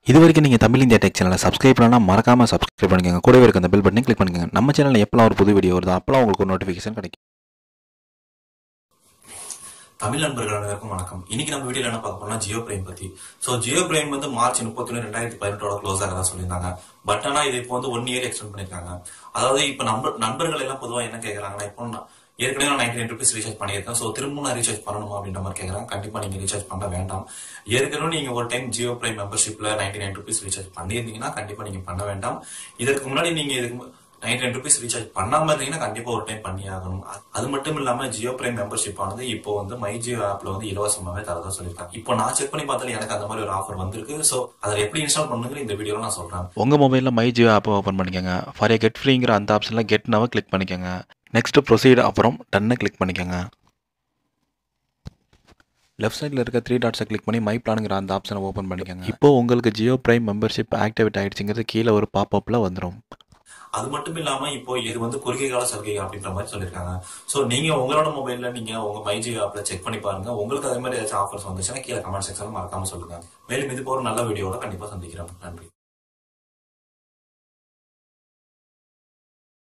இதுவரைக்கும் நீங்கள் Tamil India tech சேனலை சப்ஸ்கிரைப் பண்ணலாம், மறக்காமல் சப்ஸ்கிரைப் பண்ணிக்கோங்க. கூடவே இருக்க அந்த பெல் பட்டனை கிளிக் பண்ணிக்கோங்க. நம்ம சேனலில் எப்போலாம் ஒரு புது வீடியோ வருதோ அப்போலாம் உங்களுக்கு ஒரு நோட்டிஃபிகேஷன் கிடைக்கும். தமிழ் நண்பர்கள் அனைவருக்கும் வணக்கம். இன்னைக்கு நம்ம வீடியோல என்ன பார்க்க போறோம்னா ஜியோ பிரைம் பத்தி. ஜியோ பிரைம் வந்து மார்ச் 31, 2018 க்ளோஸ் ஆகிறதா சொல்லியிருந்தாங்க. பட் ஆனா இது இப்போ வந்து 1 இயர் எக்ஸ்டெண்ட் பண்ணிருக்காங்க. அதாவது இப்ப நண்பர்கள் எல்லாம் பொதுவா என்ன கேட்கறாங்கன்னா, இப்போ ஏற்கனவே நான் 99 rupees ரீசார்ஜ் பண்ணியிருக்கேன். திரும்ப நான் ரீசார்ஜ் பண்ணணுமா அப்படின்ற மாதிரி கேட்கறாங்க. கண்டிப்பா நீங்க ரீசார்ஜ் பண்ண வேண்டாம். ஏற்கனவே நீங்க ஒரு டைம் ஜியோ பிரைம் மெம்பர்ஷிப்ல 99 rupees ரீசார்ஜ் பண்ணியிருந்தீங்கன்னா கண்டிப்பா நீங்க பண்ண வேண்டாம். இதற்கு முன்னாடி நீங்க 99 rupees ரீசார்ஜ் பண்ணாம இருந்தீங்கன்னா கண்டிப்பா ஒரு டைம் பண்ணி ஆகணும். அது மட்டும் இல்லாம ஜியோ பிரைம் மெம்பர்ஷிப் ஆனது இப்போ வந்து மை ஜியோ ஆப்ல வந்து இலவசமாவே தரதா சொல்லியிருக்காங்க. இப்போ நான் செக் பண்ணி பார்த்தாலும் எனக்கு அந்த மாதிரி ஒரு ஆஃபர் வந்திருக்கு. அதை எப்படி இன்ஸ்டால் பண்ணுங்க இந்த வீடியோல நான் சொல்றேன். உங்கள் மொபைலில் மை ஜியோ ஆப்பை ஓப்பன் பண்ணிக்கோங்க. ஃபார் ஏ கெட் ஃப்ரீங்கிற அந்த ஆப்ஷனில் கெட் நவ கிளிக் பண்ணிக்கோங்க. நெக்ஸ்ட் ப்ரொசீட், அப்புறம் டன்னை கிளிக் பண்ணிக்கோங்க. லெஃப்ட் சைடில் இருக்க 3 டாட்ஸை கிளிக் பண்ணி மை பிளானுங்கிற அந்த ஆப்ஷனை ஓப்பன் பண்ணிக்கோங்க. இப்போ உங்களுக்கு ஜியோ பிரைம் மெம்பர்ஷிப் ஆக்டிவேட் ஆயிடுச்சுங்கிறது கீழே ஒரு பாப்அப்பில் வந்துடும். அது மட்டும் இல்லாம இப்போ இது வந்து குறுகிய கால சலுகை அப்படின்ற மாதிரி சொல்லியிருக்காங்க. நீங்க உங்களோட மொபைல்ல நீங்க உங்க மை ஜியோ ஆப்ல செக் பண்ணி பாருங்க. உங்களுக்கு அதே மாதிரி ஏதாச்சும் ஆஃபர்ஸ் வந்துச்சுன்னா கீழே கமெண்ட் செக்ஷன்ல மறக்காம சொல்லுங்க. மேலும் இது போற நல்ல வீடியோட கண்டிப்பா சந்திக்கிறேன். நன்றி.